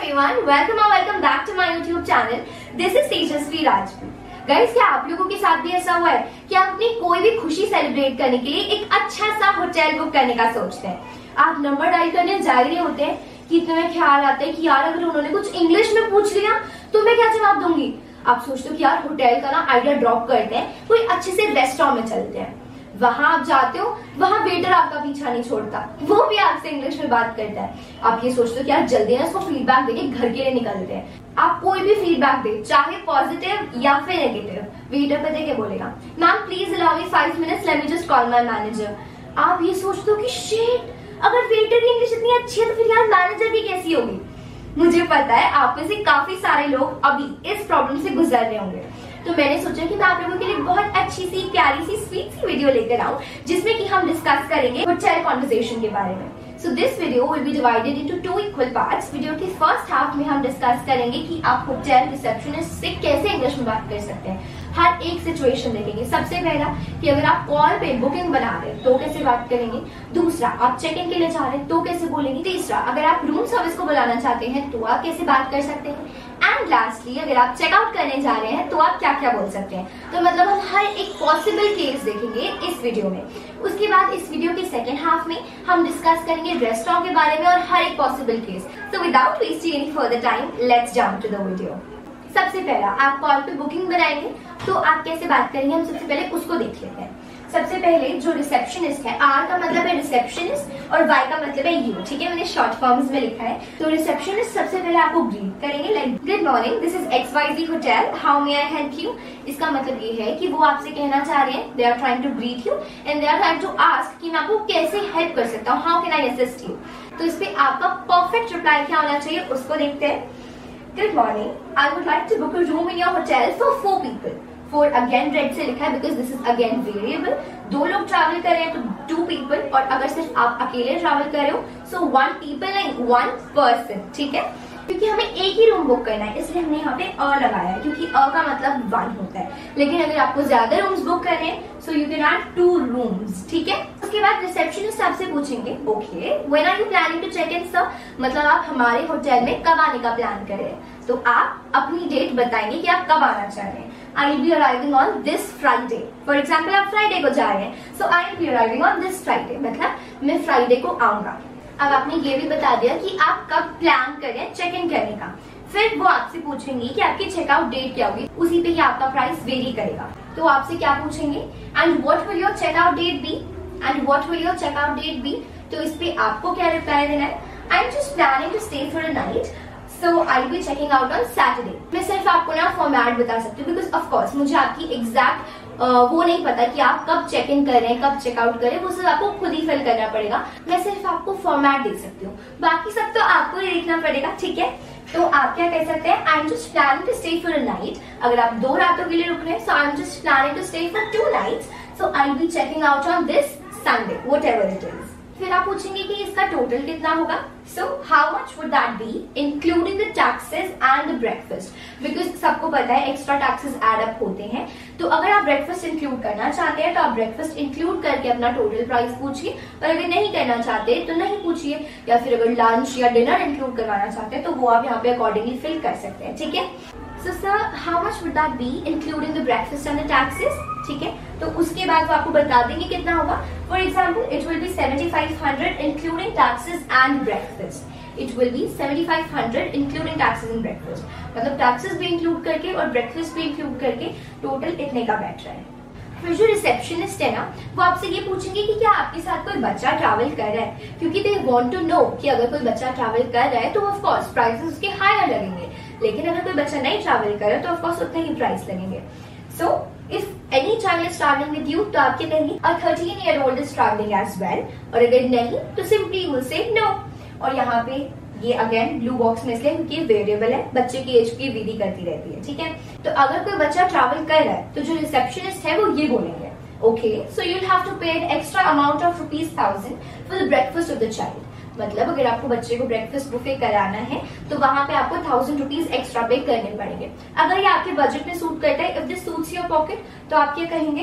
everyone, welcome back to my YouTube channel. This is Tejasvi Rajput. Guys, क्या आप लोगों के साथ भी ऐसा हुआ है कि आप अपनी कोई भी खुशी सेलिब्रेट करने के लिए एक अच्छा सा होटल बुक करने का सोचते हैं? आप नंबर डायल करने जा रहे होते हैं कि तुम्हें ख्याल आता है कि यार अगर उन्होंने कुछ इंग्लिश में पूछ लिया तो मैं क्या जवाब दूंगी? आप सोचते हो कि यार होटल का ना आइडिया ड्रॉप करते हैं, कोई अच्छे से रेस्टोरेंट में चलते हैं। वहां आप जाते हो, वहां वेटर आपका पीछा नहीं छोड़ता, वो भी आपसे इंग्लिश में बात करता है। आप ये सोचते हो कि यार जल्दी ना इसको फीडबैक देके घर के लिए निकलते हैं। आप कोई भी फीडबैक दे, चाहे पॉजिटिव या फिर नेगेटिव, वेटर पता क्या बोलेगा? Ma'am please allow me 5 minutes, let me just call my manager. आप ये सोचते हो कि शिट, अगर वेटर की इंग्लिश इतनी अच्छी है तो फिर यार मैनेजर की कैसी होगी? मुझे पता है आप में से काफी सारे लोग अभी इस प्रॉब्लम से गुजर रहे होंगे, तो मैंने सोचा कि मैं आप लोगों के लिए बहुत अच्छी सी प्यारी सी स्वीट सी वीडियो लेकर आऊं जिसमें कि हम डिस्कस करेंगे होटल कॉन्वर्सेशन के बारे में। So this video will be divided into 2 equal parts. Video के फर्स्ट हाफ में हम डिस्कस करेंगे कि आप होटल रिसेप्शनिस्ट से कैसे इंग्लिश में बात कर सकते हैं। हर एक सिचुएशन देखेंगे। सबसे पहला कि अगर आप कॉल पे बुकिंग बना रहे हैं तो कैसे बात करेंगे। दूसरा, आप चेक इन के लिए जा रहे हैं तो कैसे बोलेंगे। तीसरा, अगर आप रूम सर्विस को बुलाना चाहते हैं तो आप कैसे बात कर सकते हैं। एंड लास्टली, अगर आप चेकआउट करने जा रहे हैं तो आप क्या क्या बोल सकते हैं। तो मतलब हम हर एक पॉसिबल केस देखेंगे इस वीडियो में। उसके बाद इस वीडियो के सेकेंड हाफ में हम डिस्कस करेंगे रेस्टोरेंट के बारे में और हर एक possible case. So without wasting any further time, let's jump to the video. सबसे पहला, आप कॉल पे बुकिंग बनाएंगे तो आप कैसे बात करेंगे, हम सबसे पहले उसको देख लेते हैं। सबसे पहले जो रिसेप्शनिस्ट है, आर का मतलब है रिसेप्शनिस्ट और वाई का मतलब है यू, ठीक है, मैंने शॉर्ट फॉर्म्स में लिखा है। तो रिसेप्शनिस्ट सबसे पहले आपको ग्रीट करेंगे like good morning, this is XYZ hotel, how may I help you. इसका मतलब ये है कि वो आपसे कहना चाह रहे हैं, they are trying to greet you and they are trying to ask कि मैं आपको कैसे हेल्प कर सकता हूँ, how can I assist you. तो इस पे आपका परफेक्ट रिप्लाई क्या होना चाहिए उसको देखते हैं। Good morning, I would like to book a room in your hotel for 4 people. 4 again red से लिखा है because this is again variable. 2 लोग ट्रैवल कर रहे हैं तो 2 people, और अगर सिर्फ आप अकेले ट्रैवल कर रहे हो so 1 people नहीं 1 person, ठीक है। क्योंकि हमें एक ही रूम बुक करना है इसलिए हमने यहाँ पे अ लगाया है, क्योंकि अ का मतलब 1 होता है। लेकिन अगर आपको ज्यादा रूम्स बुक करने हैं so you can add 2 rooms, ठीक है। उसके बाद रिसेप्शनिस्ट आपसे पूछेंगे, okay when are you planning to check in sir, मतलब आप हमारे होटल में कब आने का प्लान कर रहे हैं। तो आप अपनी डेट बताएंगे कि आप कब आना चाह रहे हैं। I will be arriving on this Friday, for example आप फ्राइडे को जा रहे हैं, so I will be arriving on this Friday, मतलब मैं फ्राइडे को आऊंगा। अब आपने ये भी बता दिया कि आप कब प्लान करें चेक इन करने का। फिर वो आपसे पूछेंगे कि आपकी चेकआउट डेट क्या होगी, उसी पे ही आपका प्राइस वेरी करेगा। तो आपसे क्या पूछेंगे, and what will your checkout date be, and what will your checkout date be. तो इस पे आपको क्या रिप्लाई देना है, I am just planning to stay for a night, so I will be checking out on Saturday. मैं सिर्फ आपको ना फॉर्मेट बता सकती हूँ बिकॉज ऑफ कोर्स मुझे आपकी एग्जैक्ट वो नहीं पता कि आप कब चेक इन करें कब चेकआउट करें, वो सब आपको खुद ही फिल करना पड़ेगा। मैं सिर्फ आपको फॉर्मेट दे सकती हूँ, बाकी सब तो आपको ही देखना पड़ेगा, ठीक है। तो आप क्या कह सकते हैं, I am just planning to stay for a night. अगर आप 2 रातों के लिए रुक रहे हैं so I am just planning to stay for 2 nights, so I will be checking out on this Sunday, whatever it is. फिर आप पूछेंगे कि इसका टोटल कितना होगा। So how much would that be including the taxes and the breakfast, because सबको पता है एक्स्ट्रा टैक्सेस एड अप होते हैं। तो अगर आप ब्रेकफास्ट इंक्लूड करना चाहते हैं तो आप ब्रेकफास्ट इंक्लूड करके अपना टोटल प्राइस पूछिए, और अगर नहीं करना चाहते तो नहीं पूछिए, या फिर अगर लंच या डिनर इंक्लूड करवाना चाहते हैं तो वो आप यहाँ पे अकॉर्डिंगली फिल कर सकते हैं, ठीक है। So sir how much would that be including the breakfast and the taxes, ठीक है। तो उसके बाद वो आपको बता देंगे कितना होगा। For example it will be 7500 including taxes and breakfast. It will be 7500 including taxes and breakfast, मतलब टैक्सेस भी इंक्लूड करके और ब्रेकफास्ट भी इंक्लूड करके टोटल इतने का बैठ रहा है। फिर जो रिसेप्शनिस्ट है ना, वो आपसे ये पूछेंगे कि क्या आपके साथ कोई बच्चा ट्रैवल कर रहा है, क्योंकि दे वांट टू नो कि अगर कोई बच्चा ट्रैवल कर रहा है तो ऑफ कोर्स प्राइसेस उसके हायर लगेंगे, लेकिन अगर कोई बच्चा नहीं ट्रैवल कर रहा है तो ऑफ कोर्स उतने ही प्राइस लगेंगे। So if any child is travelling with you तो आप क्या कहेंगे, a 13-year-old is travelling as well, और अगर नहीं तो simply you will say no. और यहाँ पे ये अगेन ब्लू बॉक्स में इसलिए क्योंकि वेरिएबल है, बच्चे की एज की वेरी करती रहती है, ठीक है। तो अगर कोई बच्चा ट्रैवल कर रहा है तो जो रिसेप्शनिस्ट है वो ये बोलेंगे, okay so you will have to pay an extra amount of ₹1000 for the breakfast of the child. मतलब अगर आपको बच्चे को ब्रेकफास्ट बुफे कराना है तो वहां पे आपको ₹1000 एक्स्ट्रा पे करने पड़ेंगे। अगर ये आपके बजट में सूट करता है, if this suits your pocket, तो आप क्या कहेंगे,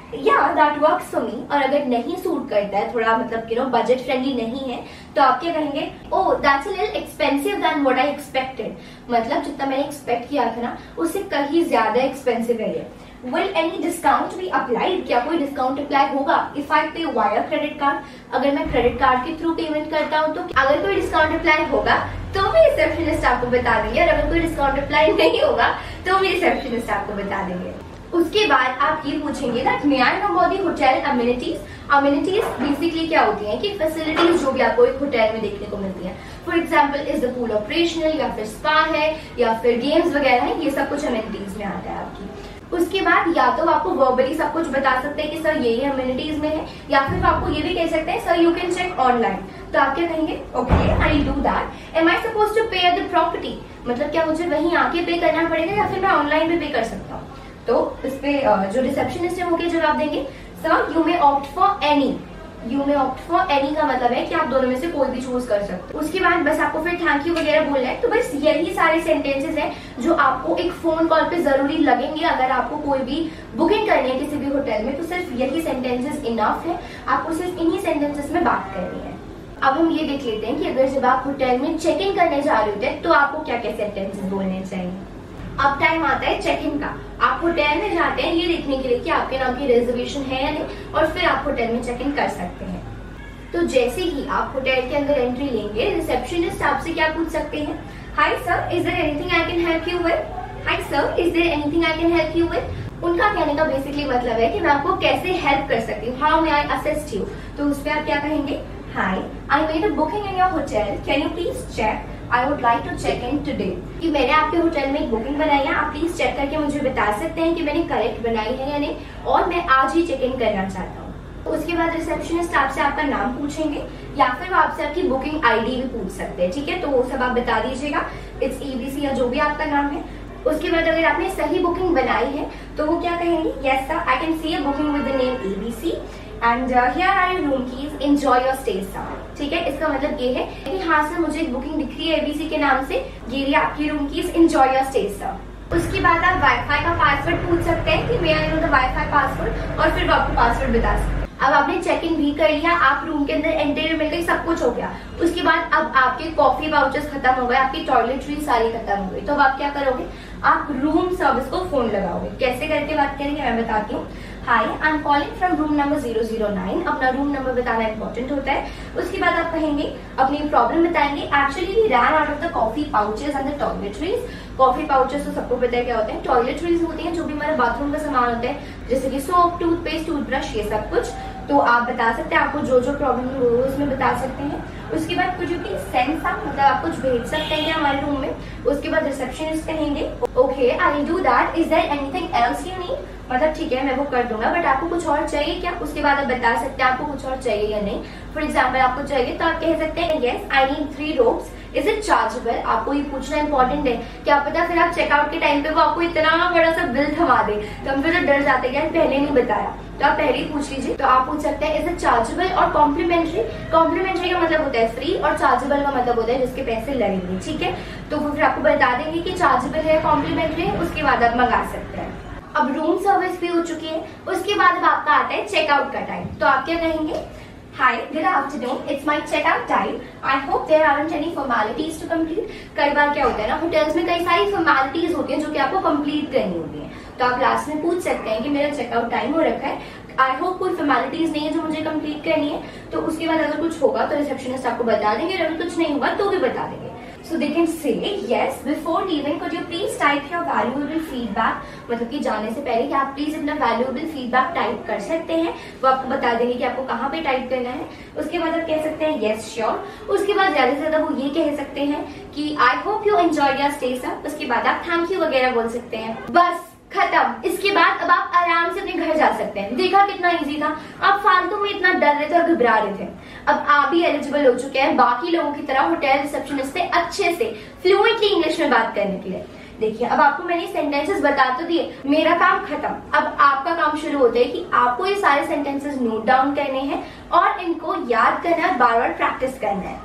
या दैट वर्क्स फॉर मी। और अगर नहीं सूट करता है, थोड़ा मतलब बजट फ्रेंडली नहीं है, तो आप क्या कहेंगे, oh that's a little expensive than what I expected. मतलब जितना मैंने एक्सपेक्ट किया था ना, उससे कहीं ज्यादा एक्सपेंसिव है ये। Will any discount be applied? क्या कोई डिस्काउंट अप्लाई होगा? If I pay via credit card, अगर मैं क्रेडिट कार्ड के थ्रू पेमेंट करता हूँ तो अगर कोई डिस्काउंट अप्लाई होगा तो भी रिसेप्शनिस्ट आपको बता देंगे, और अगर कोई डिस्काउंट अप्लाई नहीं होगा तो भी रिसेप्शनिस्ट आपको बता देंगे। उसके बाद आप ये पूछेंगे that may I know about the hotel amenities. Amenities basically क्या होती हैं कि फैसिलिटीज जो भी आपको एक होटल में देखने को मिलती है। For example is the pool operational, या फिर स्पा है, या फिर गेम्स वगैरह है, ये सब कुछ अम्यूनिटीज में आता है आपकी। उसके बाद या तो आपको वर्बली सब कुछ बता सकते हैं कि सर ये अम्यूनिटीज में है, या फिर आपको ये भी कह सकते हैं sir you can check online. तो आप क्या कहेंगे, okay I will do that. Am I supposed to pay at the property, मतलब क्या मुझे वहीं आके पे करना पड़ेगा या फिर मैं ऑनलाइन भी पे कर सकता हूँ। तो इस पे जो रिसेप्शनिस्ट है वो क्या जवाब देंगे, sir you may opt for any. You may opt for any का मतलब है कि आप दोनों में से कोई भी चूज कर सकते हो। उसके बाद बस आपको फिर थैंक यू वगैरह बोलना है। तो बस यही सारे सेंटेंसेस हैं जो आपको एक फोन कॉल पे जरूरी लगेंगे। अगर आपको कोई भी बुकिंग करनी है किसी भी होटल में, तो सिर्फ यही सेंटेंसेस इनफ है, आपको सिर्फ इन्हीं सेंटेंसेस में बात करनी है। अब हम ये देख लेते हैं कि अगर जब आप होटल में चेक इन करने जा रहे होते हैं तो आपको क्या क्या सेंटेंसेस बोलने चाहिए। अब टाइम आता है चेक इन का। आप होटल में जाते हैं ये देखने के लिए कि आपके नाम की रिजर्वेशन है या नहीं, और फिर आप होटल में चेक इन कर सकते हैं। तो जैसे ही आप होटल के अंदर एंट्री लेंगे, रिसेप्शनिस्ट आपसे क्या पूछ सकते हैं, hi sir is there anything I can help you with. Hi sir is there anything I can help you with. उनका कहने का बेसिकली मतलब है कि मैं आपको कैसे हेल्प कर सकती हूँ, how may I assist you. तो उस पर आप क्या कहेंगे, hi I made a booking in your hotel, can you please check, I would like to check in today. कि मैंने आपके होटल में एक बुकिंग बनाई है, आप प्लीज चेक करके मुझे बता सकते हैं कि मैंने करेक्ट बनाई है या नहीं, और मैं आज ही चेक इन करना चाहता हूँ। उसके बाद रिसेप्शनिस्ट आपसे आपका नाम पूछेंगे, या फिर वो आपसे आपकी बुकिंग आईडी भी पूछ सकते हैं, ठीक है। तो वो सब आप बता दीजिएगा, इट्स EBC या जो भी आपका नाम है। उसके बाद अगर आपने सही बुकिंग बनाई है तो वो क्या कहेंगे, yes sir I can see a booking with the name EBC and here are your room keys, enjoy your stay sir. ठीक है, इसका मतलब ये है कि हाँ सर मुझे एक बुकिंग दिख रही है EBC के नाम से, ये रही आपकी room keys, enjoy your stay sir. उसके बाद आप वाईफाई का पासवर्ड पूछ सकते हैं कि may I know the wifi password, और फिर वो आपको पासवर्ड बता सकते हैं। अब आपने चेक इन भी कर लिया, आप रूम के अंदर एंट्री मिल गई, सब कुछ हो गया। उसके बाद अब आपके कॉफी वाउचर्स खत्म हो गए, आपकी टॉयलेटरी सारी खत्म हो गई, तो अब आप क्या करोगे, आप रूम सर्विस को फोन लगाओगे। कैसे करके बात करेंगे मैं बताती हूँ। Hi I am calling from room number 009। अपना रूम नंबर बताना इंपॉर्टेंट होता है। उसके बाद आप कहेंगे, अपनी प्रॉब्लम बताएंगे, actually we ran out of the coffee pouches and the toiletries. Coffee pouches तो सबको पता है क्या होते हैं, टॉयलेटरीज होती है जो भी हमारे बाथरूम का सामान होता है, जैसे कि सोप, टूथपेस्ट, टूथब्रश, ये सब कुछ। तो आप बता सकते हैं, आपको जो जो प्रॉब्लम हो उसमें बता सकते हैं। उसके बाद कुछ भी सेंड सा, मतलब आप कुछ भेज सकते हैं हमारे रूम में। उसके बाद रिसेप्शनिस्ट कहेंगे, okay I will do that, is there anything else you need, मतलब ठीक है मैं वो कर दूंगा, बट आपको कुछ और चाहिए क्या। उसके बाद आप बता सकते हैं आपको कुछ और चाहिए या नहीं। फॉर एग्जाम्पल आपको चाहिए तो आप कह सकते हैं, yes I need 3 robes, is it chargeable. आपको ये पूछना इंपॉर्टेंट है, क्या पता फिर आप चेकआउट के टाइम पे वो आपको इतना बड़ा सा बिल थमा दे, तो हम फिर डर जाते हैं पहले नहीं बताया, तो आप पहले ही पूछ लीजिए। तो आप पूछ सकते हैं, इज इट चार्जेबल और कॉम्प्लीमेंट्री। कॉम्प्लीमेंट्री का मतलब होता है फ्री, और चार्जेबल का मतलब होता है जिसके पैसे लगेंगे, ठीक है। तो वो फिर आपको बता देंगे कि चार्जेबल है, कॉम्प्लीमेंट्री है, उसके बाद आप मंगा सकते हैं। अब रूम सर्विस भी हो चुकी है। उसके बाद अब आपका आता है चेकआउट का टाइम। तो आप क्या कहेंगे, Hi, good afternoon. It's my checkout time. I hope there aren't any formalities to complete. कई बार क्या होता है ना, होटल्स में कई सारी फॉर्मेलिटीज होती हैं जो कि आपको कंप्लीट करनी होती हैं। तो आप लास्ट में पूछ सकते हैं कि मेरा चेकआउट टाइम हो रखा है, आई होप कोई फॉर्मेलिटीज नहीं है जो मुझे कंप्लीट करनी है। तो उसके बाद अगर कुछ होगा तो रिसेप्शनिस्ट आपको बता देंगे, और अगर कुछ नहीं होगा तो भी बता देंगे। So they can say, yes, before leaving, could you please type your valuable feedback? मतलब कि जाने से पहले कि आप प्लीज अपना valuable feedback टाइप कर सकते हैं। वो आपको बता देंगे कि आपको कहाँ पे टाइप करना है। उसके बाद आप कह सकते हैं yes sure। उसके बाद ज्यादा से ज्यादा वो ये कह सकते हैं कि I hope you enjoy your stay sir। उसके बाद आप थैंक यू वगैरह बोल सकते हैं। बस खत्म। इसके बाद अब आप आराम से अपने घर जा सकते हैं। देखा कितना इजी था। आप फालतू में इतना डर रहे थे और घबरा रहे थे। अब आप भी एलिजिबल हो चुके हैं बाकी लोगों की तरह होटल रिसेप्शनिस्ट से अच्छे से फ्लुएंटली इंग्लिश में बात करने के लिए। देखिए अब आपको मैंने सेंटेंसेस बता तो दिए, मेरा काम खत्म। अब आपका काम शुरू होता है कि आपको ये सारे सेंटेंसेस नोट डाउन करने हैं और इनको याद करना है, बार बार प्रैक्टिस करना है।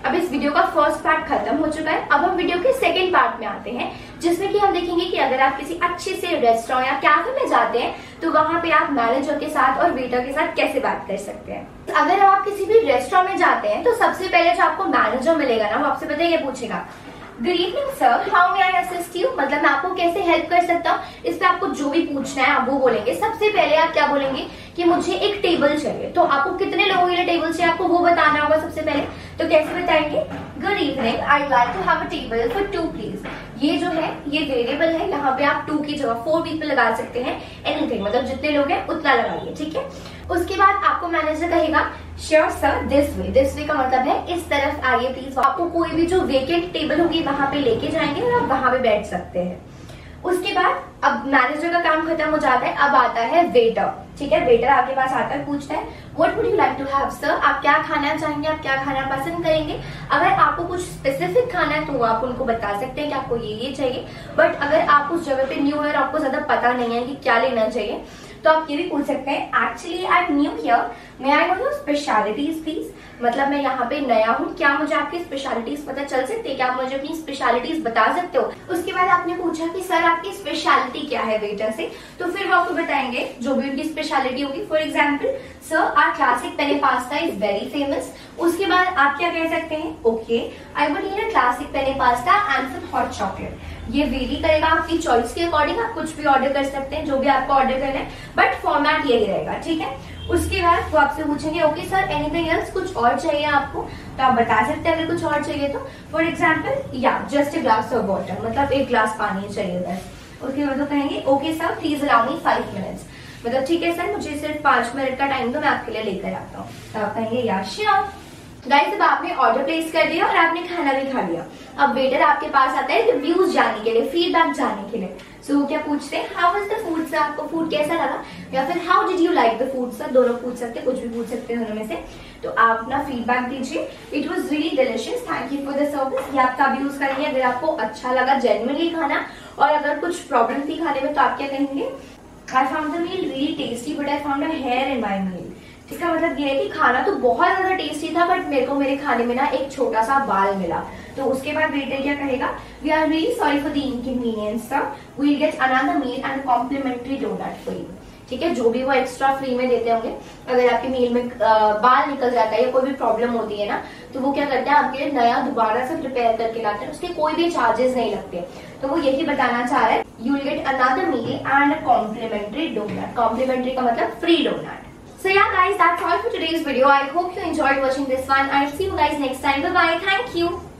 अब इस वीडियो का फर्स्ट पार्ट खत्म हो चुका है। अब हम वीडियो के सेकंड पार्ट में आते हैं, जिसमें कि हम देखेंगे कि अगर आप किसी अच्छे से रेस्टोरेंट या कैफे में जाते हैं तो वहां पे आप मैनेजर के साथ और वेटर के साथ कैसे बात कर सकते हैं। अगर आप किसी भी रेस्टोरेंट में जाते हैं तो सबसे पहले जो आपको मैनेजर मिलेगा ना, वो आपसे पता है ये पूछेगा, good evening sir, how may I assist you, मतलब मैं आपको कैसे हेल्प कर सकता हूँ। इस पे आपको जो भी पूछना है आप वो बोलेंगे। सबसे पहले आप क्या बोलेंगे कि मुझे एक टेबल चाहिए, तो आपको कितने लोगों के लिए टेबल चाहिए आपको वो बताना होगा सबसे पहले। तो कैसे बताएंगे, good evening, I like to have a table for 2 please. ये जो है ये वेरिएबल है, यहाँ पे आप 2 की जगह 4 पीपल लगा सकते हैं, एनीथिंग, मतलब जितने लोग हैं उतना लगाइए, ठीक है। उसके बाद आपको मैनेजर कहेगा, श्योर सर, दिस वे का मतलब है इस तरफ आइए प्लीज। आपको कोई भी जो वेकेंट टेबल होगी वहां पे लेके जाएंगे और आप वहां पे बैठ सकते हैं। उसके बाद अब मैनेजर का काम खत्म हो जाता है, अब आता है वेटर, ठीक है। वेटर आपके पास आता है, पूछता है, what would you like to have sir, आप क्या खाना चाहेंगे, आप क्या खाना पसंद करेंगे। अगर आपको कुछ स्पेसिफिक खाना है तो वो आप उनको बता सकते हैं कि आपको ये चाहिए। बट अगर आप उस जगह पे न्यू है और आपको ज्यादा पता नहीं है कि क्या लेना चाहिए, तो आप ये भी पूछ सकते हैं, actually I am new here, may I know your specialities please, मतलब मैं यहाँ पे नया हूँ, क्या मुझे आपकी स्पेशलिटीज पता चल सकती है, क्या आप मुझे अपनी स्पेशलिटीज बता सकते हो। उसके बाद आपने पूछा कि सर आपकी स्पेशलिटी क्या है वेटर से, तो फिर वो आपको बताएंगे जो भी उनकी स्पेशलिटी होगी। For example, sir our classic penne pasta is very famous. उसके बाद आप क्या कह सकते हैं, okay I would need a classic penne pasta and some hot chocolate. ये वेरी करेगा आपकी चॉइस के अकॉर्डिंग, आप कुछ भी ऑर्डर कर सकते हैं जो भी आपको ऑर्डर करना है, बट फॉर्मेट यही रहेगा, ठीक है। उसके बाद वो आपसे पूछेंगे, ओके सर एनीथिंग एल्स, कुछ और चाहिए आपको, तो आप बता सकते हैं अगर कुछ और चाहिए तो। फॉर एग्जाम्पल, या just a glass of water, मतलब 1 ग्लास पानी चाहिए बस। उसके बाद वो कहेंगे, okay sir please allow me 5 minutes, मतलब ठीक है सर मुझे सिर्फ 5 मिनट का टाइम दो, मैं आपके लिए लेकर आता हूँ। तो आप कहेंगे, या श्योर। गाइस, अब आपने ऑर्डर प्लेस कर दिया और आपने खाना भी खा लिया। अब वेटर आपके पास आता है रिव्यूज जानने के लिए, फीडबैक जानने के लिए। सो वो क्या पूछते हैं, how was the food sir, आपको फूड कैसा लगा, या फिर how did you like the food sir, दोनों पूछ सकते हैं, कुछ भी पूछ सकते हैं दोनों में से। तो आप अपना फीडबैक दीजिए, it was really delicious, thank you for the service. ये आप तब यूज करेंगे अगर आपको अच्छा लगा जेन्युइनली खाना, और अगर कुछ प्रॉब्लम थी खाने में तो आप क्या कहेंगे, I found the meal really tasty but I found a hair in my meal. इसका मतलब ये है कि खाना तो बहुत ज्यादा टेस्टी था बट मेरे को मेरे खाने में ना एक छोटा सा बाल मिला। तो उसके बाद वेटर क्या कहेगा, we are really sorry for the inconvenience sir, we will get another meal and complimentary donut for you. ठीक है, जो भी वो एक्स्ट्रा फ्री में देते होंगे। अगर आपके मील में बाल निकल जाता है या कोई भी प्रॉब्लम होती है ना, तो वो क्या करते हैं आपके लिए नया दोबारा से प्रिपेयर करके लाते हैं, उसके कोई भी चार्जेस नहीं लगते। तो वो यही बताना चाह रहा है, you will get another meal and complimentary donut. Complimentary का मतलब free donut. So yeah guys, that's all for today's video. I hope you enjoyed watching this one. I'll see you guys next time. Bye bye. Thank you.